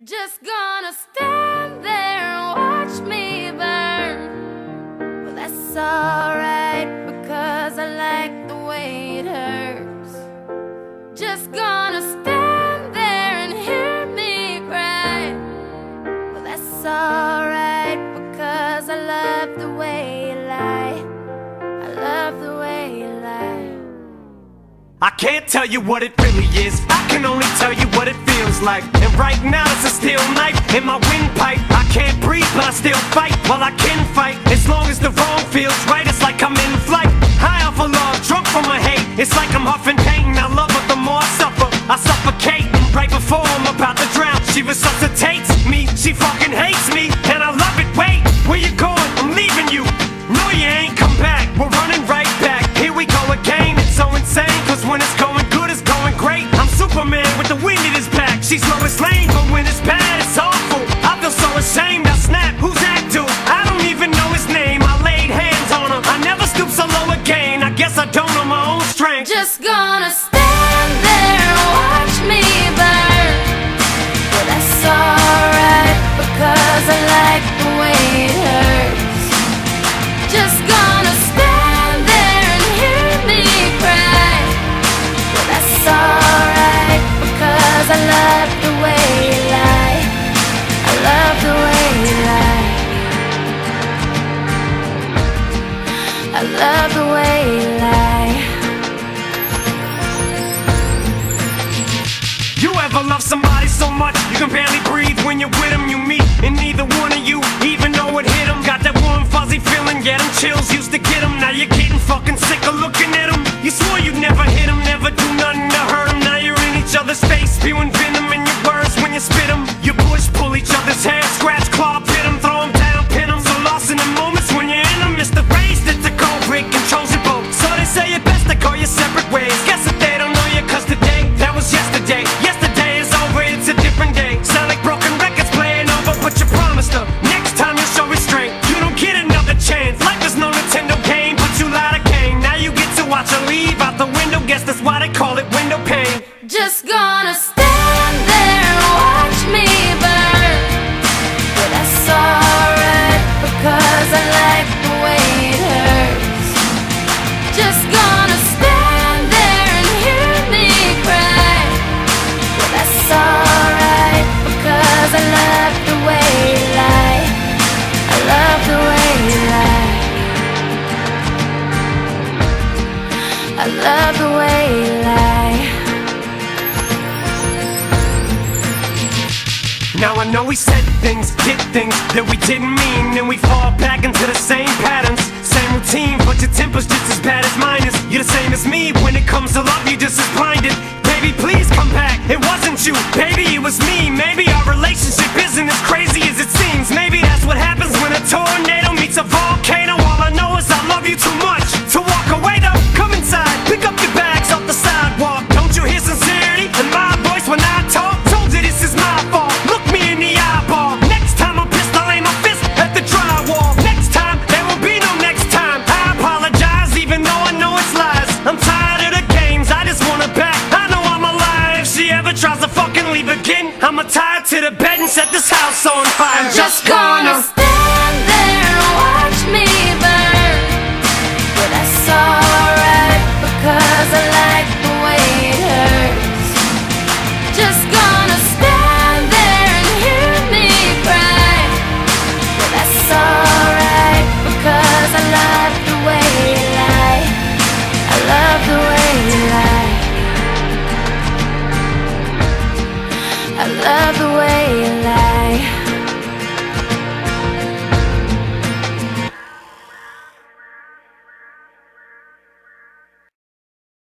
Just gonna stand there and watch me burn. Well, that's alright, because I like the way it hurts. Just gonna stand there and hear me cry. Well, that's alright, because I love the way you lie. I love the way you lie. I can't tell you what it really is, I can only tell you what it feels like. And right now it's a steel knife in my windpipe. I can't breathe but I still fight, while I can fight. As long as the wrong feels right, it's like I'm in flight. High off of love, drunk from my hate. It's like I'm huffing pain, I love her the more I suffer. I suffocate, right before I'm about to drown. She resuscitates me, she fucking hates me, and I love it. Wait, where you going? I'm leaving you. No, you ain't come back, we're running right back. Here we go again, it's so insane, cause when it's going good, it's going great. I'm Superman with the wind in his back. She's Lois Lane, but when it's bad, it's awful. I feel so ashamed, I snap, who's that dude? I don't even know his name, I laid hands on him. I never stoop so low again, I guess I don't know my own strength. Just gonna stand there and watch me burn. Well, that's alright, because I like the way it hurts. Just gonna stand there and hear me cry. Well, that's alright, because I love the way you lie. I love the way you lie. I love the way you lie. You ever love somebody so much you can barely breathe when you're with them? You meet and neither one of you even know it hit them. Got that warm fuzzy feeling, yeah, them chills used to get them. Now you're getting fucking sick of looking at them. You swore you'd never hit them, never do nothing to hurt them. Now you're in each other's face, spewing venom in your words when you spit them. You push, pull each other's hair, scratch, claw, pit them, throw them down, pin them. So lost in the moments when you're in them, it's the race that's the cold break controls your boat. So they say it best to go your separate ways. Guess that they don't know you, cause today, that was yesterday. Yesterday is over, it's a different day. Sound like broken records playing over, but you promised her next time you'll show restraint. You don't get another chance, life is no Nintendo game, but you lied again. Now you get to watch her leave out the window, guess that's why they call it window pane. Just gonna stand there and watch me burn. But that's alright, because I like the way it hurts. Just gonna stand there and hear me cry. But that's alright, because I love the way you lie. I love the way you lie. I love the way you lie. Now I know we said things, did things that we didn't mean, and we fall back into the same patterns, same routine, but your temper's just as bad as mine is. You're the same as me, when it comes to love you're just as blinded. Baby, please come back, it wasn't you, baby, it was me. Maybe our relationship isn't as crazy as it seems. Maybe that's what happens when a tornado meets a volcano. All I know is I love you too much to walk away though. Come inside, pick up your bags off the sidewalk. Don't you hear sincerity in my voice when I talk? Told you this is my fault, look me in the eyeball. Next time I'm pissed, I'll aim my fist at the drywall. Next time, there will be no next time. I apologize even though I know it's lies. I'm tired of the games, I just want her back. I know I'm alive, if she ever tries to fucking leave again, I'ma tie her to the bed and set this house on fire. I'm just gonna stand there and watch me burn. But that's alright, because I like the way it hurts. Just gonna stand there and hear me cry. But that's alright, because I love the way you lie. I love the way you lie. I love